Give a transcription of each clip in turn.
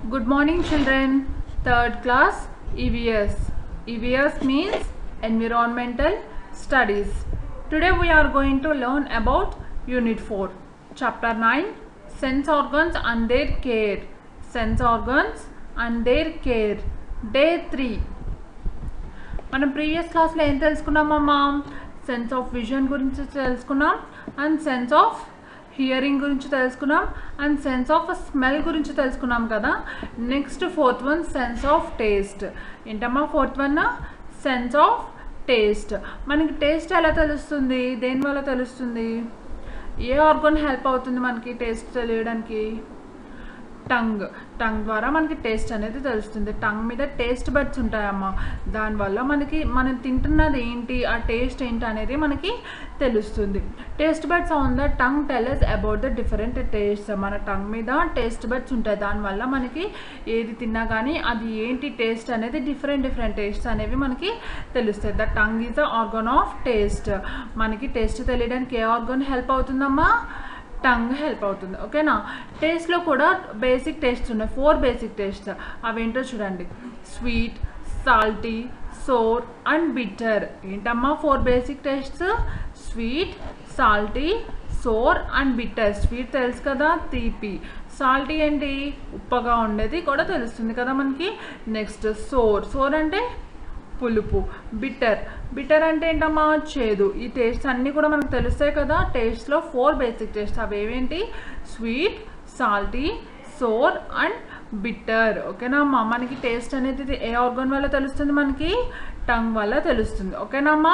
Good morning children. Third class EVS. EVS means Environmental Studies. Today we are going to learn about Unit 4. Chapter 9. Sense organs and their care. Sense organs and their care. Day 3. మనం previous క్లాస్లో ఏం తెలుసుకున్నామమ్మా? Sense of vision గురించి తెలుసుకున్నాం, and sense of hearing గురించి తెలుసుకున్నాం, and sense of smell గురించి తెలుసుకున్నాం కదా. Next fourth one sense of taste. ఏంటమ్మా fourth one? Sense of taste. మనకి టేస్ట్ ఎలా తెలుస్తుంది? దేనివల్ల తెలుస్తుంది? ఏ ఆర్గన్ హెల్ప్ అవుతుంది మనకి టేస్ట్ తెలియడానికి? టంగ్ ద్వారా మనకి టేస్ట్ అనేది తెలుస్తుంది. టంగ్ మీద టేస్ట్ బడ్స్ ఉంటాయమ్మా. దానివల్ల మనం తింటున్నది ఏంటి, ఆ టేస్ట్ ఏంటి అనేది మనకి తెలుస్తుంది. Taste buds on the tongue tell us about the different taste. మన టంగ్ మీద టేస్ట్ బడ్స్ ఉంటాయి. దానివల్ల మనకి ఏది తిన్నా కానీ అది ఏంటి టేస్ట్ అనేది డిఫరెంట్ టేస్ట్స్ అనేవి మనకి తెలుస్తాయి. The tongue is the organ of taste. మనకి టేస్ట్ తెలియడానికి ఏ ఆర్గన్ హెల్ప్ అవుతుందమ్మా? టంగ్ హెల్ప్ అవుతుంది. ఓకేనా? టేస్ట్లో కూడా బేసిక్ టేస్ట్స్ ఉన్నాయి. 4 బేసిక్ టేస్ట్స్. అవేంటో చూడండి. Sweet, salty, sour and bitter. ఏంటమ్మా 4 basic tastes? Sweet, salty, sour and bitter. Sweet తెలుసు కదా, తీపి. సాల్టీ ఏంటి? ఉప్పగా ఉండేది కూడా తెలుస్తుంది కదా మనకి. నెక్స్ట్ సోర్ అంటే పులుపు. బిటర్ అంటే ఏంటమ్మా? చేదు. ఈ టేస్ట్ అన్నీ కూడా మనకు తెలుస్తాయి కదా. టేస్ట్లో 4 బేసిక్ టేస్ట్. అవి ఏవేంటి? Sweet, salty, sour and bitter. ఓకేనా అమ్మా? మనకి టేస్ట్ అనేది ఏ ఆర్గన్ వల్ల తెలుస్తుంది? మనకి టంగ్ వల్ల తెలుస్తుంది. ఓకేనా అమ్మా?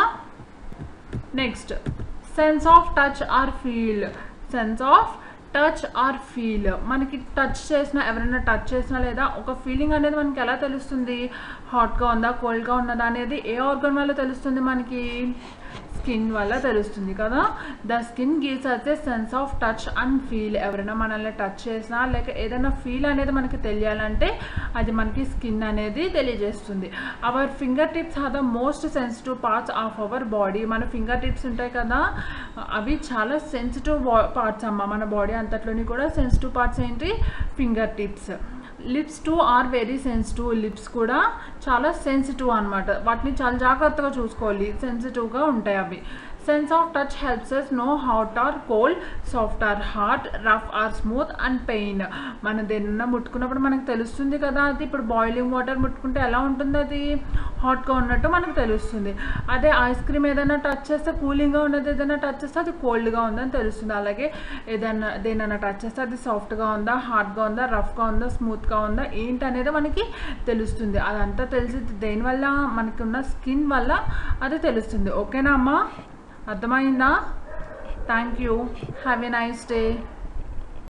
Next sense of touch or feel. Sense of touch or feel. మనకి టచ్ చేసిన, ఎవరైనా టచ్ చేసినా లేదా ఒక ఫీలింగ్ అనేది మనకి ఎలా తెలుస్తుంది? హాట్గా ఉందా, కోల్డ్గా ఉన్నదా అనేది ఏ ఆర్గన్ వల్ల తెలుస్తుంది మనకి? స్కిన్ వల్ల తెలుస్తుంది కదా. The skin gives us a sense of touch and feel. ఎవరైనా మనల్ని టచ్ చేసినా లేక ఏదైనా ఫీల్ అనేది మనకి తెలియాలంటే అది మనకి స్కిన్ అనేది తెలియజేస్తుంది. Our finger tips are the most sensitive parts of our body. మన ఫింగర్ టిప్స్ ఉంటాయి కదా, అవి చాలా సెన్సిటివ్ పార్ట్స్ అమ్మ. మన బాడీ అంతట్లోని కూడా సెన్సిటివ్ పార్ట్స్ ఏంటి? Finger tips. Lips too are very sensitive. Lips కూడా చాలా సెన్సిటివ్ అనమాట. వాటిని చాలా జాగ్రత్తగా చూసుకోవాలి, సెన్సిటివ్గా ఉంటాయి అవి. Sense of touch helps us know hot or cold, soft or hard, rough or smooth and pain. మనం దేనిన్నా ముట్టుకున్నప్పుడు మనకు తెలుస్తుంది కదా. అది ఇప్పుడు బాయిలింగ్ వాటర్ ముట్టుకుంటే ఎలా ఉంటుంది? అది హాట్గా ఉన్నట్టు మనకు తెలుస్తుంది. అదే ఐస్ క్రీమ్ ఏదైనా టచ్ చేస్తే కూలింగ్గా ఉన్నది, ఏదైనా టచ్ చేస్తే అది కోల్డ్గా ఉందని తెలుస్తుంది. అలాగే దేనైనా టచ్ చేస్తే అది సాఫ్ట్గా ఉందా, హార్డ్గా ఉందా, రఫ్గా ఉందా, స్మూత్గా ఉందా ఏంటి అనేది మనకి తెలుస్తుంది. అదంతా తెలిసి దేనివల్ల? మనకి ఉన్న స్కిన్ వల్ల అది తెలుస్తుంది. ఓకేనా అమ్మా? అర్థమైందా? Thank you. Have a nice day.